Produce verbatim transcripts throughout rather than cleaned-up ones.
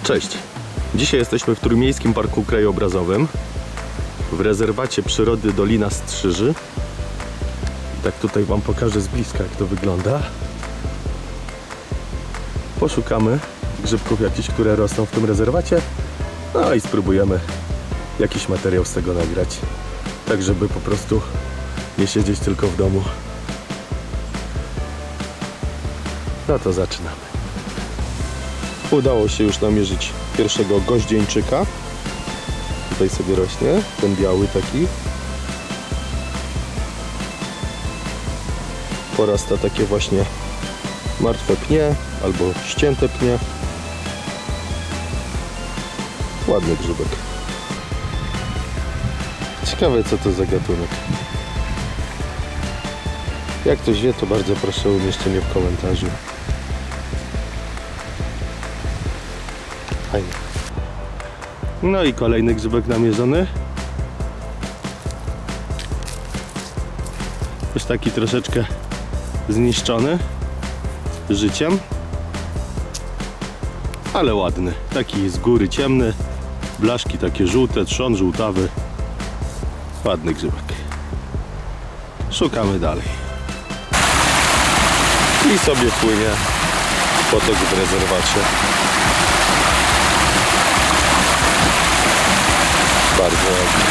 Cześć! Dzisiaj jesteśmy w Trójmiejskim Parku Krajobrazowym w rezerwacie przyrody Dolina Strzyży. Tak tutaj wam pokażę z bliska, jak to wygląda. Poszukamy grzybków jakichś, które rosną w tym rezerwacie. No i spróbujemy jakiś materiał z tego nagrać. Tak, żeby po prostu nie siedzieć tylko w domu. No to zaczynamy. Udało się już namierzyć pierwszego goździeńczyka. Tutaj sobie rośnie, ten biały taki. Porasta takie właśnie martwe pnie albo ścięte pnie. Ładny grzybek. Ciekawe, co to za gatunek. Jak ktoś wie, to bardzo proszę o umieszczenie w komentarzu. Fajnie. No i kolejny grzybek namierzony. Już taki troszeczkę zniszczony życiem, ale ładny. Taki z góry ciemny, blaszki takie żółte, trzon żółtawy. Ładny grzybek. Szukamy dalej. I sobie płynie potok w rezerwacie. Bardzo ładny.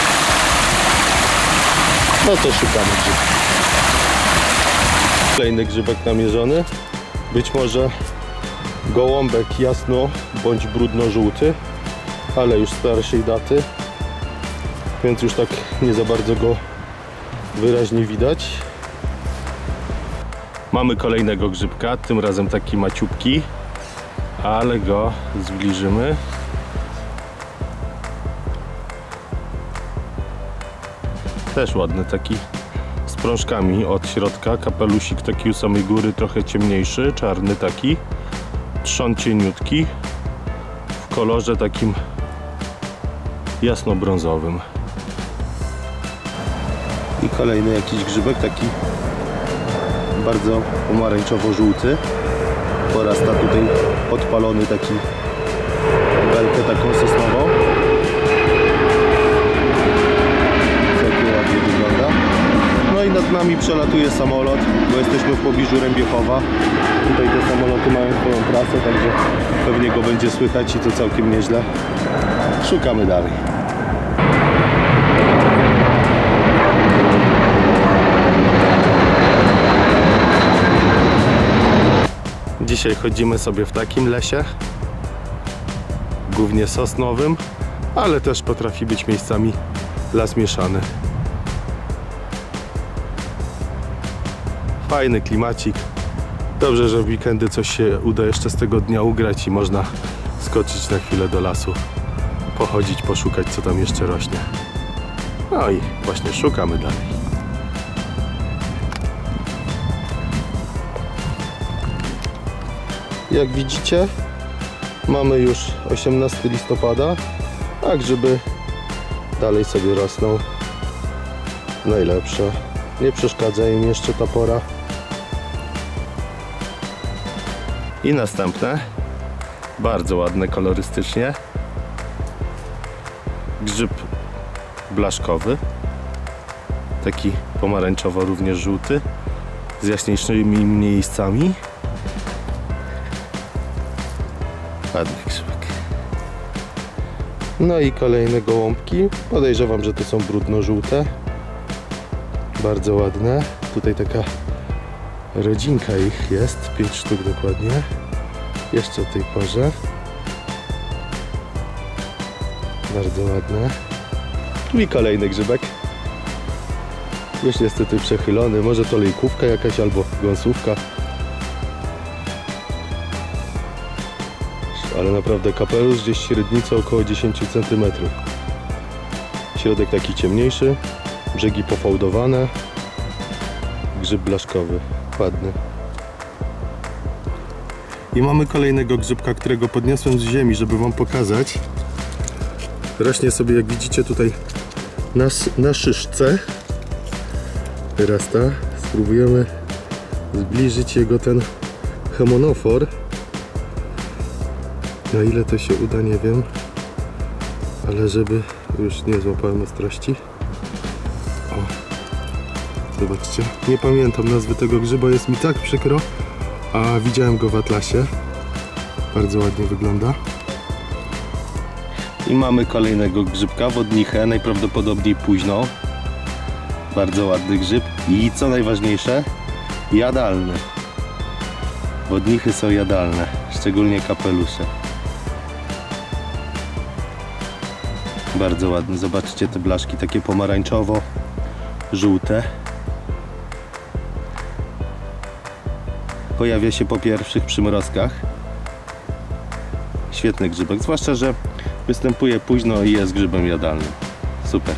No to szukamy grzybka. Kolejny grzybek namierzony. Być może gołąbek jasno bądź brudno-żółty, ale już starszej daty, więc już tak nie za bardzo go wyraźnie widać. Mamy kolejnego grzybka, tym razem taki maciupki, ale go zbliżymy. Też ładny, taki z prążkami od środka, kapelusik taki u samej góry, trochę ciemniejszy, czarny taki, trzon cieniutki, w kolorze takim jasno-brązowym. I kolejny jakiś grzybek, taki bardzo pomarańczowo-żółty. Porasta tutaj podpalony taki belkę taką sosnową. No i nad nami przelatuje samolot, bo jesteśmy w pobliżu Rębiechowa. Tutaj te samoloty mają swoją trasę, także pewnie go będzie słychać i to całkiem nieźle. Szukamy dalej. Dzisiaj chodzimy sobie w takim lesie, głównie sosnowym, ale też potrafi być miejscami las mieszany. Fajny klimacik. Dobrze, że w weekendy coś się uda jeszcze z tego dnia ugrać i można skoczyć na chwilę do lasu, pochodzić, poszukać, co tam jeszcze rośnie. No i właśnie szukamy dalej. Jak widzicie, mamy już osiemnastego listopada, a grzyby dalej sobie rosną. Najlepsze. Nie przeszkadza im jeszcze ta pora. I następne, bardzo ładne kolorystycznie, grzyb blaszkowy, taki pomarańczowo również żółty, z jaśniejszymi miejscami. Ładny grzybek. No i kolejne gołąbki, podejrzewam, że to są brudno-żółte, bardzo ładne. Tutaj taka rodzinka ich jest, pięć sztuk dokładnie, jeszcze o tej porze. Bardzo ładne. I kolejny grzybek, już niestety przechylony, może to lejkówka jakaś albo gąsówka, ale naprawdę kapelusz gdzieś średnicą około dziesięć centymetrów. Środek taki ciemniejszy, brzegi pofałdowane, grzyb blaszkowy, ładny. I mamy kolejnego grzybka, którego podniosłem z ziemi, żeby wam pokazać. Rośnie sobie, jak widzicie, tutaj na, na szyszce. Wyrasta. Spróbujemy zbliżyć jego ten hemonofor. Na ile to się uda, nie wiem. Ale żeby... Już nie złapałem ostrości. O. Zobaczcie. Nie pamiętam nazwy tego grzyba, jest mi tak przykro. A widziałem go w atlasie. Bardzo ładnie wygląda. I mamy kolejnego grzybka, wodnichę, najprawdopodobniej późno. Bardzo ładny grzyb. I co najważniejsze, jadalny. Wodnichy są jadalne, szczególnie kapelusze. Bardzo ładny. Zobaczcie te blaszki, takie pomarańczowo-żółte. Pojawia się po pierwszych przymrozkach. Świetny grzybek, zwłaszcza że występuje późno i jest grzybem jadalnym. Super.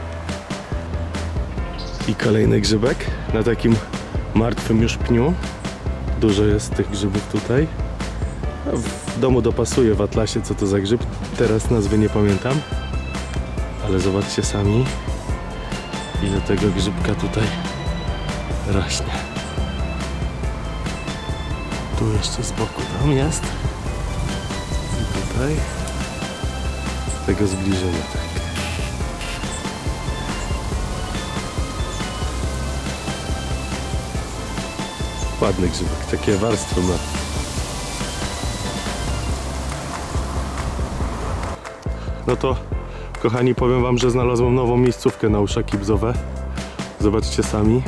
I kolejny grzybek na takim martwym już pniu. Dużo jest tych grzybów tutaj. W domu dopasuję w atlasie, co to za grzyb. Teraz nazwy nie pamiętam. Ale zobaczcie sami, ile tego grzybka tutaj rośnie. Tu jeszcze z boku tam jest. I tutaj. Z tego zbliżenia, tak. Ładny grzybek, takie warstwy ma. No to, kochani, powiem wam, że znalazłem nową miejscówkę na uszaki bzowe. Zobaczcie sami.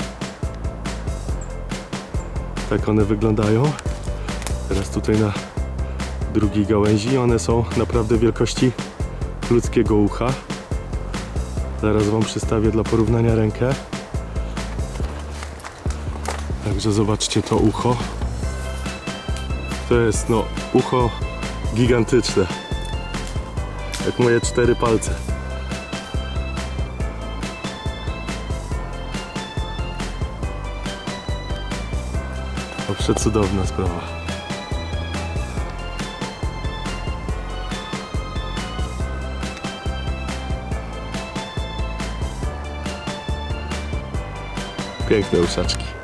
Tak one wyglądają. Teraz tutaj na drugiej gałęzi. One są naprawdę wielkości ludzkiego ucha. Zaraz wam przystawię dla porównania rękę. Także zobaczcie to ucho. To jest no ucho gigantyczne. Jak moje cztery palce. To przecudowna sprawa. Piękne uszaczki.